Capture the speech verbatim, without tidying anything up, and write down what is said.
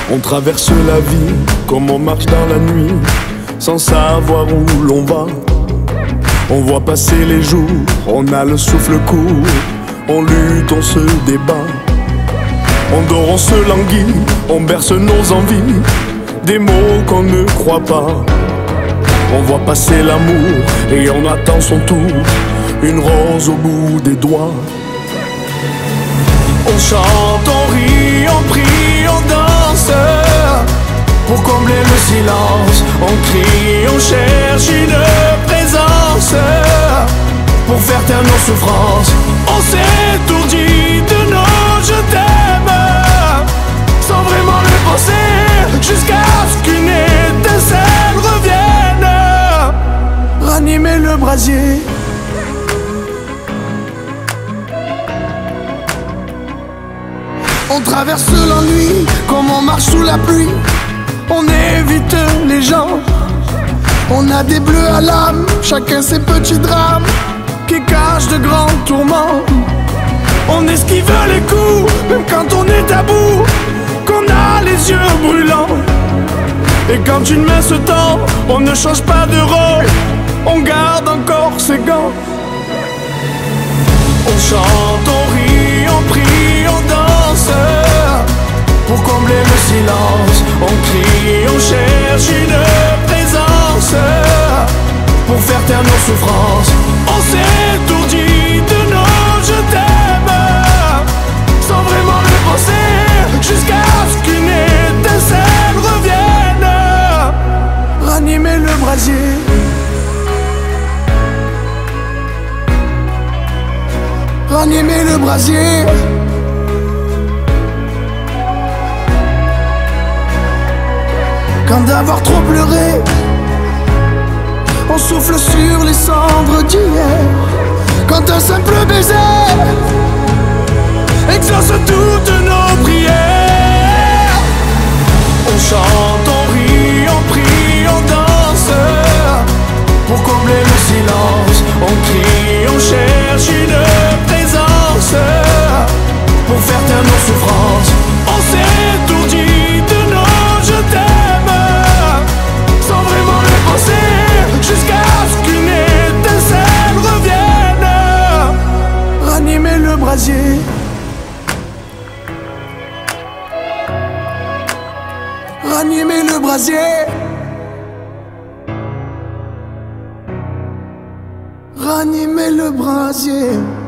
On traverse la vie comme on marche dans la nuit, sans savoir où l'on va. On voit passer les jours, on a le souffle court, on lutte, on se débat. On dort, on se languit, on berce nos envies, des mots qu'on ne croit pas. On voit passer l'amour et on attend son tour, une rose au bout des doigts. On chante, on rit, on prie, on danse, pour combler le silence. On crie, on cherche une présence, pour faire taire nos souffrances. On s'étourdit de nos je t'aime, sans vraiment le penser, jusqu'à ce qu'une étincelle revienne ranimer le brasier. On traverse l'ennui comme on marche sous la pluie, on évite les gens. On a des bleus à l'âme, chacun ses petits drames qui cachent de grands tourments. On esquive les coups, même quand on est à bout, qu'on a les yeux brûlants. Et quand une main se tend, on ne change pas de rôle, on garde encore ses gants. On chante, on rit, on prie, on danse, pour combler le silence. On crie, on cherche une présence, pour faire taire nos souffrances. On s'étourdit de nos je t'aime, sans vraiment le penser, jusqu'à ce qu'une étincelle revienne ranimer le brasier. Ranimer le brasier. Quand d'avoir trop pleuré, on souffle sur les cendres d'hier. Quand un simple baiser exauce toutes nos prières. On chante, on rit, on prie, on danse, pour combler le silence. On crie, on cherche une présence, pour faire taire nos souffrances. On s'étourdit de nos je t'aime, sans vraiment le penser, jusqu'à ce qu'une étincelle revienne ranimer le brasier. Ranimer le brasier. Ranimer le brasier.